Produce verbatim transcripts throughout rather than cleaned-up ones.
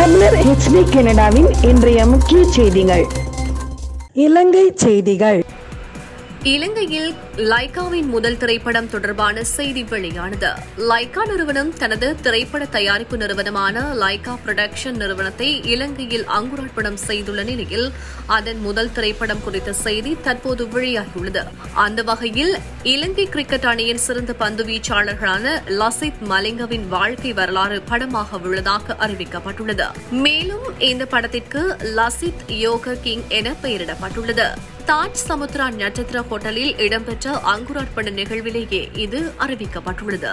தமிழர் H D கனடாவின் இன்றைய முக்கிய செய்திகள். இலங்கை செய்திகள். இலங்கையில் லைகாவின் முதல் திரைப்படம் தொடர்பான செய்தி வெளியானது. லைகா நிறுவனம் தனது திரைப்பட தயாரிப்பு நிறுவனமான லைகா புரொடக்ஷன் நிறுவனத்தை இலங்கையில் அங்குரார்ப்பணம் செய்துள்ள நிலையில் அதன் முதல் திரைப்படம் குறித்த செய்தி தற்போது வெளியாகியுள்ளது. அந்த வகையில் இலங்கை கிரிக்கெட் அணியின் சிறந்த பந்து வீச்சாளர்களான லசித் மலிங்கவின் வாழ்க்கை வரலாறு படமாக உள்ளதாக அறிவிக்கப்பட்டுள்ளது. மேலும் இந்த படத்திற்கு லசித் யோக கிங் என பெயரிடப்பட்டுள்ளது. தாஜ் சமுத்ரா நட்சத்திர ஹோட்டலில் இடம்பெற்ற அங்குரார்ப்பண நிகழ்விலேயே இது அறிவிக்கப்பட்டுள்ளது.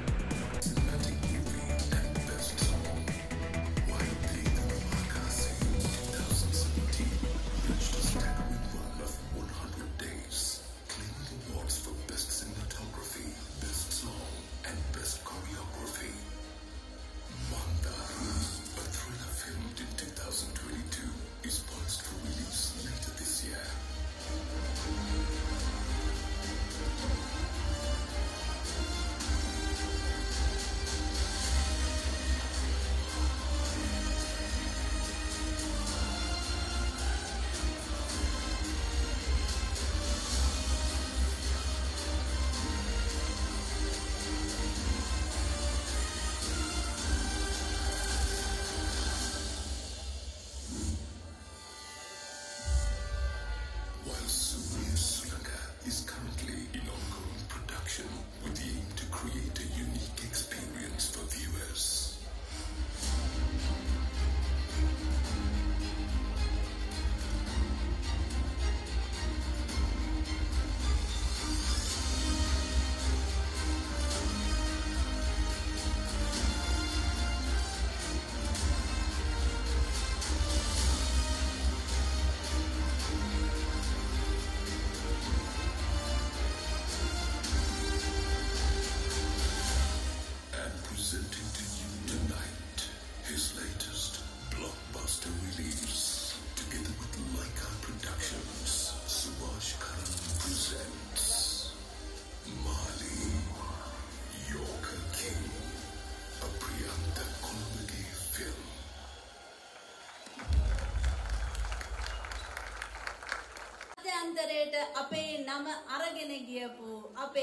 අපේ නම අරගෙන ගියපු අපේ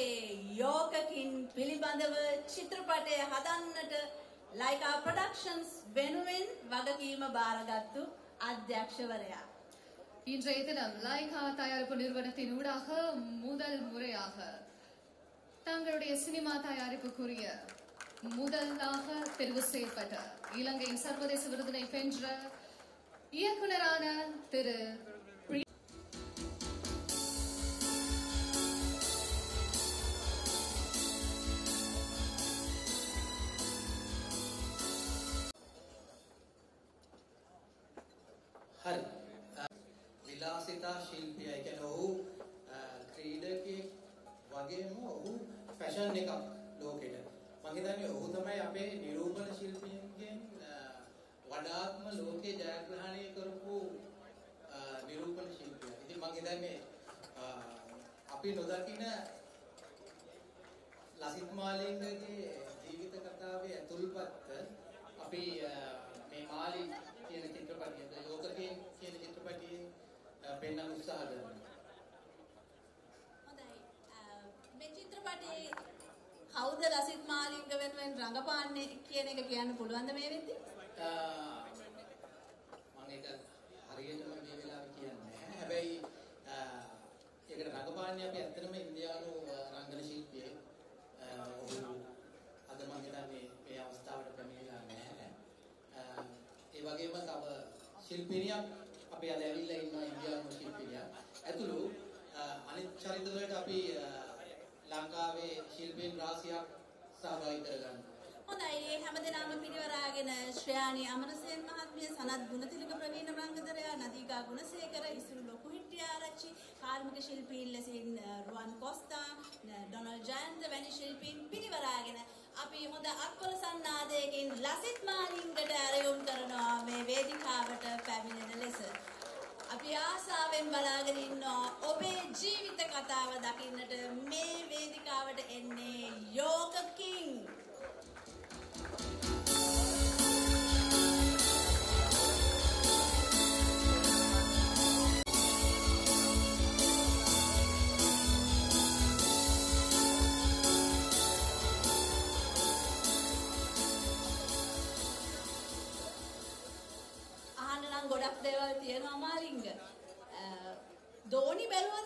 යෝකකින් පිළිබඳව චිත්‍රපටය හදන්නට ලයිකා ප්‍රොඩක්ෂන්ස් වෙනුවෙන් වගකීම බාරගත්තු අධ්‍යක්ෂවරයා. இன்றைய தினம் லைகா தயாரிப்பு நிறுவனத்தின் ஊடாக முதல் முறையாக தங்களுடைய சினிமா தயாரிப்புக்குரிய முதலாக தெரிவு செய்யப்பட்ட இலங்கையின் சர்வதேச விருதினை வென்ற இயக்குனரான திரு හරි විලාසිතා ශිල්පියා කියන්නේ ඔහු ක්‍රීඩකයෙක් වගේම ඔහු ෆැෂන් එකක් ලෝකෙට මම හිතන්නේ ඔහු තමයි අපේ නිරූපණ ශිල්පියෙක්ගෙන් වඩාත්ම ලෝකේ ජයග්‍රහණය කරපු නිරූපණ ශිල්පියා. ඉතින් මම හිතන්නේ අපි නොදකින ලසිත් මාලිංගගේ ජීවිත කතාවේ ඇතුල්පත් අපි මේ මාලි කියන චිත්‍රපටයේ යෝගකේ කියන චිත්‍රපටයේ පෙන්වන්න උත්සාහ කරනවා. හොඳයි. මේ චිත්‍රපටයේ කවුද ලසිත් මාලිංග වෙනුවෙන් රංගපාන්නේ කියන එක කියන්න පුළුවන්ද මේ වෙද්දී? මම ඒක හරියටම මේ වෙලාවේ කියන්නේ නැහැ. හැබැයි ඒකට රංගපාන්නේ අපි ඇත්තටම ඉන්දියානු රංගන ශිල්පියෙක්. ඔහු අද මම හිතන්නේ මේ අවස්ථාවට පැමිණිලා නැහැ. ඒ වගේම තව ශිල්පිනියක් අපි අද ඇවිල්ලා ඉන්නවා ඉන්දියානු ශිල්පිනියක්. ඇතුළු අනිත් චරිත වලට අපි ලංකාවේ ශිල්පීන් රාශියක් සහභාගී කරගන්නවා. හොඳයි. මේ හැමදෙනාම පිරිවරාගෙන ශ්‍රේයානි අමරසේන මහත්මිය, සනත් ගුණතිලක ප්‍රවීණ රංගදරයා, නදීකා ගුණසේකර, ඉසුරු ලොකුහිට්ටිආරච්චි, කාර්මික ශිල්පීන් ලෙසින් රුවන් කොස්තා, ඩොනල් ජයන්ත වැනි ශිල්පීන් පිරිවරාගෙන අපි හොඳ අත්පොළ සන්නාදයකින් ලසිත් මාලිංගට ඇරයුම් කරනවා මේ වේදිකාවට පැමිණෙන ලෙස. අපි ආසාවෙන් බලාගෙන ඉන්නවා ඔබේ ජීවිත කතාව දකින්නට මේ වේදිකාවට එන්නේ යෝක කිං. නම් ගොඩක් දේවල් තියෙනවා මාලිංග. දෝනි බැලුවද?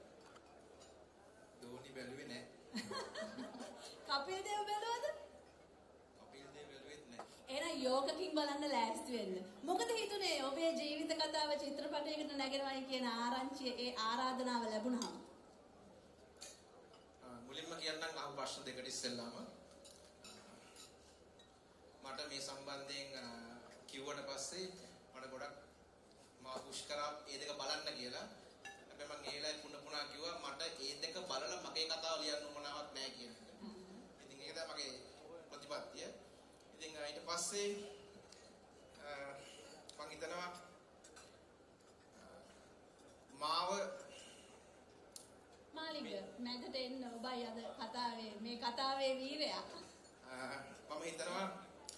දෝනි බැලුවේ නැහැ. කපිල් දේව බැලුවද? කපිල් දේව බැලුවෙත් නැහැ. එහෙනම් යෝගකින් බලන්න ලෑස්ති වෙන්න. මොකද හිතුනේ ඔබේ ජීවිත කතාව චිත්‍රපටයකට නැගෙනවයි කියන ආරංචිය ඒ ආරාධනාව ලැබුණාම? මුලින්ම කියන්නම් අහපු ප්‍රශ්න දෙකට ඉස්සෙල්ලාම මට මේ සම්බන්ධයෙන් කිව්වට පස්සේ මට ගොඩක් මා පුෂ් කරා ඒ දෙක බලන්න කියලා. හැබැයි මම ඒ වෙලාවේ පුන පුනා කිව්වා මට ඒ දෙක බලලා මගේ කතාව ලියන්න උවමනාවක් නැහැ කියන එක. ඉතින් ඒක තමයි මගේ ප්‍රතිපත්තිය. ඉතින් ඊට පස්සේ මම හිතනවා මාව මාලිග මැදට එන්න ඔබයි අද කතාවේ මේ කතාවේ වීරයා. මම හිතනවා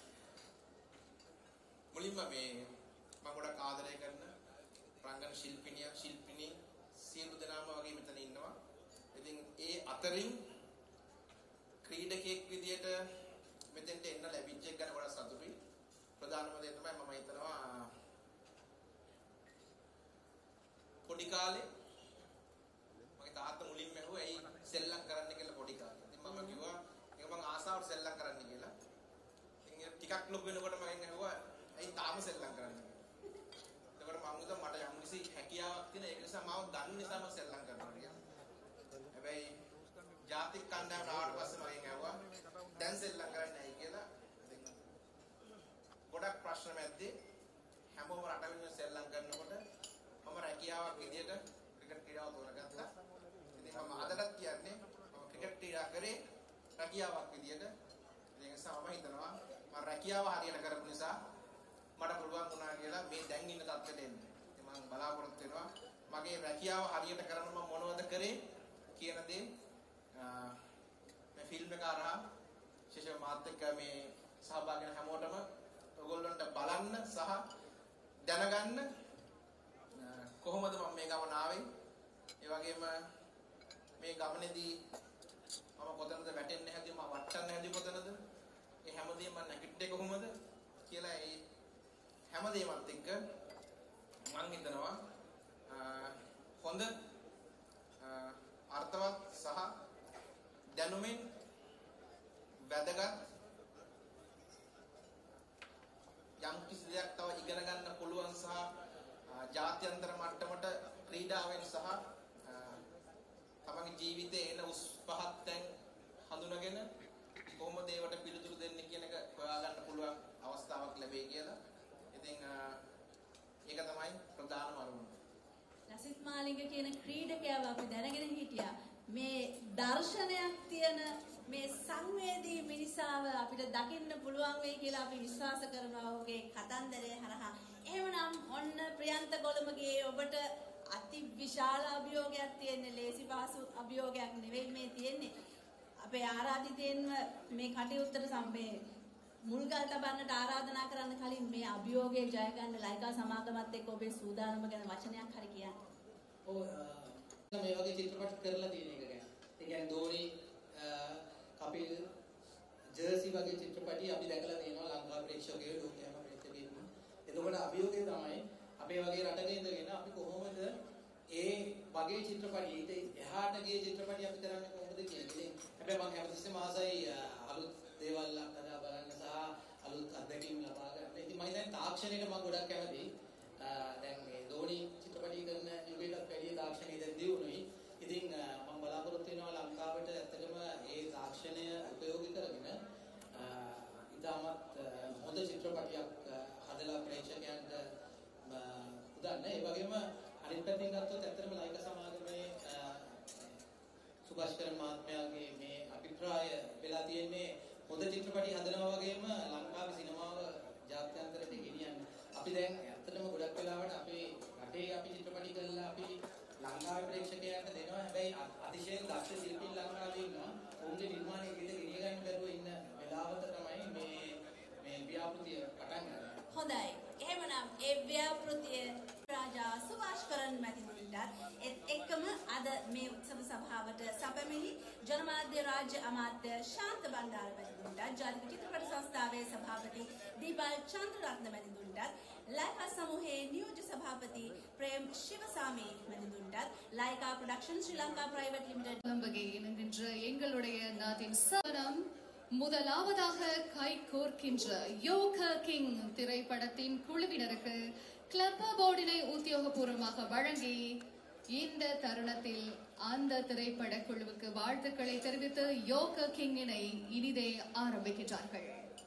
මුලින්ම මේ මම ගොඩක් ආදරය කරන රංගන ශිල්පිනිය ශිල්පිනී සියලු දෙනාම වගේ මෙතන ඉන්නවා. ඉතින් ඒ අතරින් ක්‍රීඩකයෙක් විදියට මෙතෙන්ට එන්න ලැබිච්ච එක ගැන ගොඩක් සතුටුයි. ප්‍රධානම දේ තමයි මම හිතනවා පොඩි කාලේ මගේ තාත්තා මුලින්ම ඇහුවා ඇයි සෙල්ලම් කරන්න කියලා පොඩි කාලේ. ඉතින් මම කිව්වා ඒක මං ආසාවට සෙල්ලම් කරන්න කියලා. ඉතින් ටිකක් ලොකු වෙනකොට මගෙන් ඇහුවා ඇයි තාම සෙල්ලම් කරන්නේ කියලා. එතකොට මම හිතුවා මට යම් කිසි හැකියාවක් තියෙන ඒක නිසා මාව ගන්න නිසා මම සෙල්ලම් කරනවා කියලා. හැබැයි ජාතික කණ්ඩායම ආවට පස්සේ මගෙන් ඇහුවා දැන් සෙල්ලම් කරන්නේ නැයි කියලා. ඉතින් ගොඩක් ප්‍රශ්න මැද්දේ හැමෝම රට වෙනුවෙන් සෙල්ලම් කරනකොට මම රැකියාවක් විදියට ක්‍රිකට් ක්‍රීඩාව තෝරගත්තා. ඉතින් මම අදටත් කියන්නේ මම ක්‍රිකට් ක්‍රීඩා කරේ රැකියාවක් විදියට. ඒ නිසා මම හිතනවා මම රැකියාව හරියට කරපු නිසා මට පුළුවන් වුණා කියලා මේ දැන් ඉන්න තත්ත්වයට එන්න. ඉතින් මම බලාපොරොත්තු වෙනවා මගේ රැකියාව හරියට කරන්න මම මොනවද කරේ කියන දේ මේ ෆිල්ම් එක අරහා විශේෂයෙන්ම මාත් එක්ක මේ සහභාගී වෙන හැමෝටම ඔයගොල්ලන්ට බලන්න සහ දැනගන්න කොහොමද මම මේ ගමන ආවේ? ඒ වගේම මේ ගමනේදී මම කොතනද වැටෙන්නේ හැදී මම වටන්න හැදී කොතනද? ඒ හැමදේම මම නැගිට්ටේ කොහොමද කියලා ඒ හැමදේමත් එක්ක මම හිතනවා හොඳ අර්ථවත් සහ දැනුමින් වැදගත් යම් කිසි දෙයක් තව ඉගෙන ගන්න පුළුවන් සහ ජාත්‍යන්තර මට්ටමට ක්‍රීඩාවෙන් සහ තමන්ගේ ජීවිතයේ එන උස් පහත් තැන් හඳුනගෙන කොහොමද ඒවට පිළිතුරු දෙන්නේ කියන එක හොයාගන්න පුළුවන් අවස්ථාවක් ලැබෙයි කියලා. ඉතින් ඒක තමයි ප්‍රධානම අරමුණ. ලසිත් මාලිංග කියන ක්‍රීඩකයාව අපි දැනගෙන හිටියා. මේ දර්ශනයක් තියෙන මේ සංවේදී මිනිසාව අපිට දකින්න පුළුවන් වෙයි කියලා අපි විශ්වාස කරනවා ඔහුගේ කතන්දරය හරහා. එහෙමනම් ඔන්න ප්‍රියන්ත කොළඹගේ ඔබට අති විශාල අභියෝගයක් තියෙන්නේ. ලේසි පහසු අභියෝගයක් නෙවෙයි මේ තියෙන්නේ. අපේ ආරාධිතයින්ව මේ කටයුත්තට සම්බේ මුල්ගල් තබන්නට ආරාධනා කරන්න කලින් මේ අභියෝගය ජය ගන්න ලයිකා සමාගමත් එක්ක ඔබේ සූදානම ගැන වචනයක් හරි කියන්න. ඔව් මේ වගේ චිත්‍රපට කරලා තියෙන එක ගැන. ඒ කියන්නේ දෝනි කපිල් ජර්සි වගේ චිත්‍රපටි අපි දැකලා තියෙනවා ලංකා ප්‍රේක්ෂකයෝ ලෝකයේම ප්‍රේක්ෂකයෝ. එතකොට අභියෝගය තමයි අපේ වගේ රටක ඉඳගෙන අපි කොහොමද ඒ වගේ චිත්‍රපටි ඊට එහාට ගිය චිත්‍රපටි අපි කරන්නේ කොහොමද කියන එක. හැබැයි මම හැමතිස්සෙම ආසයි අලුත් දේවල් අත්දැක බලන්න සහ අලුත් අත්දැකීම් ලබා ගන්න. ඉතින් මම දැන් තාක්ෂණයට මම ගොඩක් කැමතියි. දැන් මේ දෝනි චිත්‍රපටි කරන යුගයකට වැඩි තාක්ෂණය දැන් දියුණුයි. ඉතින් මම බලාපොරොත්තු වෙනවා ලංකාවට ඇත්තටම ඒ තාක්ෂණය උපයෝගී කරගෙන ඉතාමත් හොඳ චිත්‍රපටියක් හදලා ප්‍රේක්ෂකයන්ට උදන්න. ඒ වගේම අනිත් පැත්තෙන් ගත්තොත් ඇත්තටම ලයික සමාගමේ සුභාෂ්කරන් මහත්මයාගේ මේ අභිප්‍රාය වෙලා තියෙන්නේ හොඳ චිත්‍රපටි හදනවා වගේම ලංකාවේ සිනමාව ජාත්‍යන්තරයට ගෙනියන්න. අපි දැන් ඇත්තටම ගොඩක් වෙලාවට අපේ රටේ අපි චිත්‍රපටි කරලා අපි ලංකාවේ ප්‍රේක්ෂකයන්ට දෙනවා. හැබැයි අතිශයින් දක්ෂ ශිල්පීන් ලංකාවේ ඉන්නවා. ඔවුන්ගේ නිර්මාණය විදිහට ගෙනිය ගන්න බැරුව ඉන්න වෙලාවක තමයි මේ මේ ව්‍යාපෘතිය පටන් ගන්න. හොඳයි. එහෙමනම් ඒ ව්‍යාපෘතිය රාජා සුභාෂ්කරන් මැතිතුමන්ට එත් එක්කම අද අද මේ උත්සව සභාවට සැපැමිණි ජනමාධ්‍ය රාජ්‍ය අමාත්‍ය ශාන්ත බණ්ඩාර මැතිතුන්ටත් ජාතික චිත්‍රපට සංස්ථාවේ සභාපති දීපල් චන්ද්‍රරත්න මැතිතුන්ටත් ලයිකා සමූහයේ නියෝජ්‍ය සභාපති ප්‍රේම් ශිවසාමි මැතිතුන්ටත් Lyca production Sri Lanka private limited வகை இணைகின்ற எங்களுடைய நாட்டின் சனம் முதலாவதாக கை கோர்க்கின்ற யோக கிங் திரைப்படத்தின் குழுவினருக்கு கிளப் போர்டினை உத்தியோகபூர்வமாக வழங்கி இந்த தருணத்தில் அந்த திரைப்பட குழுவுக்கு வாழ்த்துக்களை தெரிவித்து யோக கிங்கினை இனிதே ஆரம்பிக்கின்றார்கள்.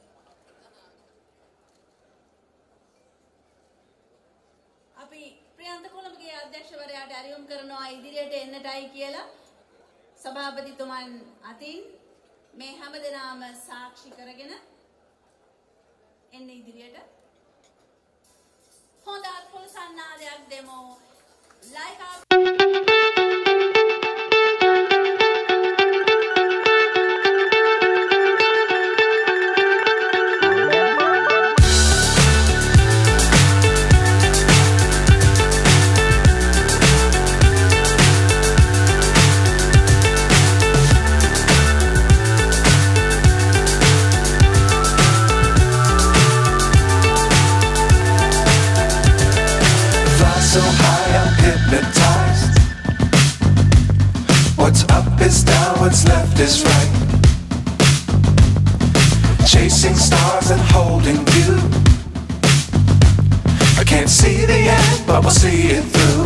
අපි ප්‍රියන්ත කොළඹගේ අධ්‍යක්ෂවරයාට ඇරියුම් කරනවා ඉදිරියට එන්නටයි කියලා සභාපතිතුමන් අතින් මේ හැමදෙනාම සාක්ෂි කරගෙන එන්න ඉදිරියට. හොඳත් පොළසන්නාදයක් දෙමු. ලයිකා so high I'm hypnotized. What's up is down, what's left is right. Chasing stars and holding you. I can't see the end, but we'll see it through.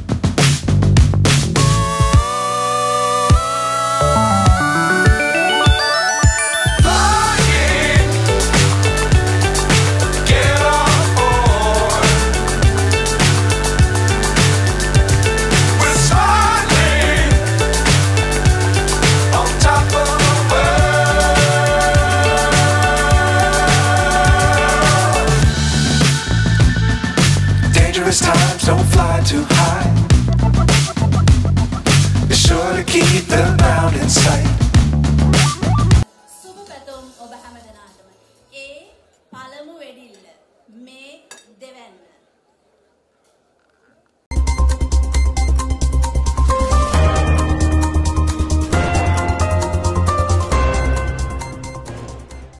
Dangerous times, don't fly too high. Be sure to keep the ground in sight. සුබ පැතුම් ඔබ හැමදෙනාටම. ඒ පළමු වෙඩිල්ල මේ